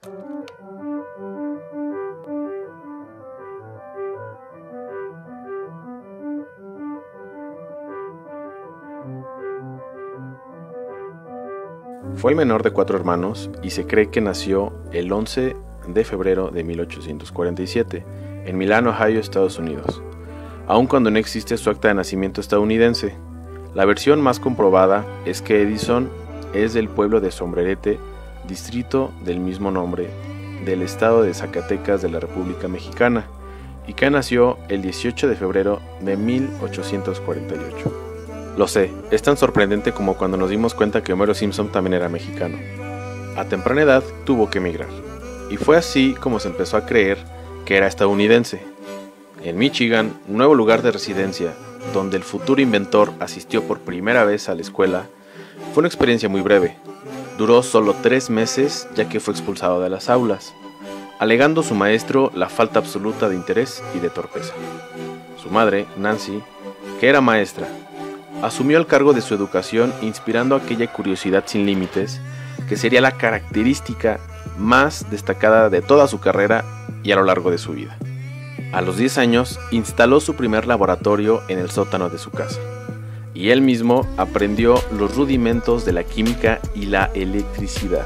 Fue el menor de 4 hermanos y se cree que nació el 11 de febrero de 1847 en Milán, Ohio, Estados Unidos, aun cuando no existe su acta de nacimiento estadounidense. La versión más comprobada es que Edison es del pueblo de Sombrerete, distrito del mismo nombre, del estado de Zacatecas de la República Mexicana, y que nació el 18 de febrero de 1848. Lo sé, es tan sorprendente como cuando nos dimos cuenta que Homero Simpson también era mexicano. A temprana edad tuvo que emigrar, y fue así como se empezó a creer que era estadounidense. En Michigan, nuevo lugar de residencia, donde el futuro inventor asistió por primera vez a la escuela, fue una experiencia muy breve. Duró solo 3 meses ya que fue expulsado de las aulas, alegando su maestro la falta absoluta de interés y de torpeza. Su madre, Nancy, que era maestra, asumió el cargo de su educación inspirando aquella curiosidad sin límites que sería la característica más destacada de toda su carrera y a lo largo de su vida. A los 10 años instaló su primer laboratorio en el sótano de su casa y él mismo aprendió los rudimentos de la química y la electricidad.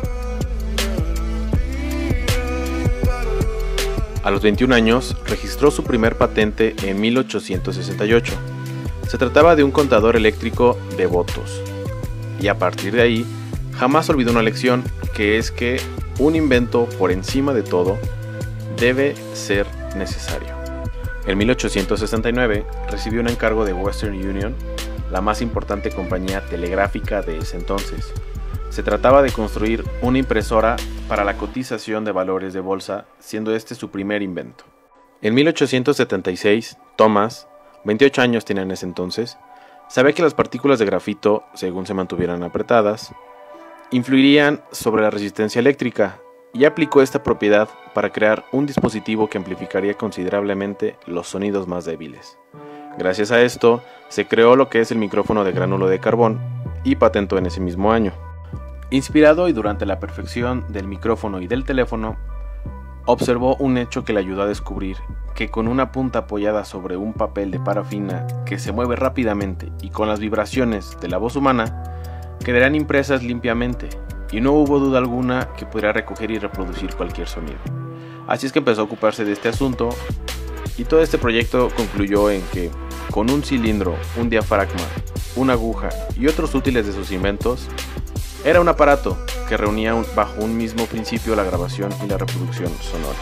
A los 21 años registró su primer patente en 1868. Se trataba de un contador eléctrico de votos, y a partir de ahí jamás olvidó una lección, que es que un invento por encima de todo debe ser necesario. En 1869 recibió un encargo de Western Union, la más importante compañía telegráfica de ese entonces. Se trataba de construir una impresora para la cotización de valores de bolsa, siendo este su primer invento. En 1876, Thomas, 28 años tenía en ese entonces, sabía que las partículas de grafito, según se mantuvieran apretadas, influirían sobre la resistencia eléctrica, y aplicó esta propiedad para crear un dispositivo que amplificaría considerablemente los sonidos más débiles. Gracias a esto, se creó lo que es el micrófono de gránulo de carbón, y patentó en ese mismo año. Inspirado y durante la perfección del micrófono y del teléfono, observó un hecho que le ayudó a descubrir que con una punta apoyada sobre un papel de parafina que se mueve rápidamente y con las vibraciones de la voz humana, quedarán impresas limpiamente, y no hubo duda alguna que pudiera recoger y reproducir cualquier sonido. Así es que empezó a ocuparse de este asunto, y todo este proyecto concluyó en que, con un cilindro, un diafragma, una aguja y otros útiles de sus inventos, era un aparato que reunía bajo un mismo principio la grabación y la reproducción sonora.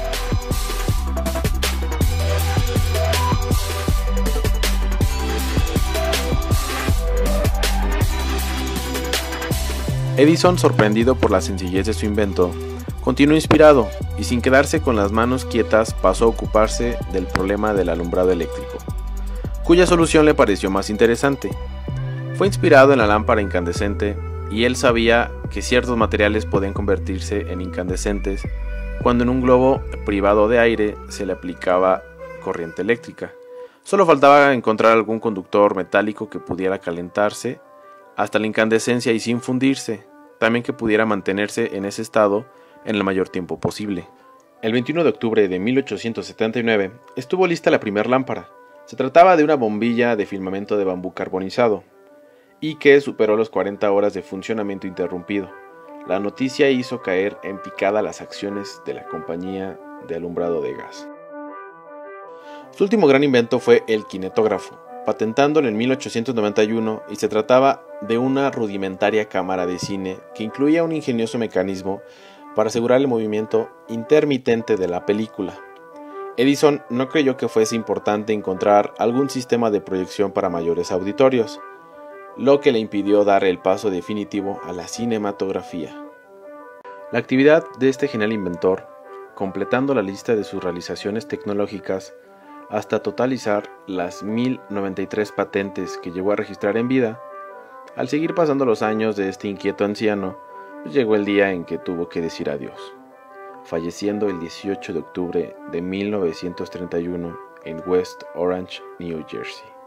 Edison, sorprendido por la sencillez de su invento, continuó inspirado y sin quedarse con las manos quietas pasó a ocuparse del problema del alumbrado eléctrico, cuya solución le pareció más interesante. Fue inspirado en la lámpara incandescente y él sabía que ciertos materiales podían convertirse en incandescentes cuando en un globo privado de aire se le aplicaba corriente eléctrica. Solo faltaba encontrar algún conductor metálico que pudiera calentarse hasta la incandescencia y sin fundirse, también que pudiera mantenerse en ese estado en el mayor tiempo posible. El 21 de octubre de 1879 estuvo lista la primera lámpara. Se trataba de una bombilla de filamento de bambú carbonizado y que superó los 40 horas de funcionamiento interrumpido. La noticia hizo caer en picada las acciones de la compañía de alumbrado de gas. Su último gran invento fue el kinetógrafo, patentándolo en 1891, y se trataba de una rudimentaria cámara de cine que incluía un ingenioso mecanismo para asegurar el movimiento intermitente de la película. Edison no creyó que fuese importante encontrar algún sistema de proyección para mayores auditorios, lo que le impidió dar el paso definitivo a la cinematografía. La actividad de este genial inventor, completando la lista de sus realizaciones tecnológicas hasta totalizar las 1093 patentes que llegó a registrar en vida, al seguir pasando los años de este inquieto anciano, llegó el día en que tuvo que decir adiós, falleciendo el 18 de octubre de 1931 en West Orange, New Jersey.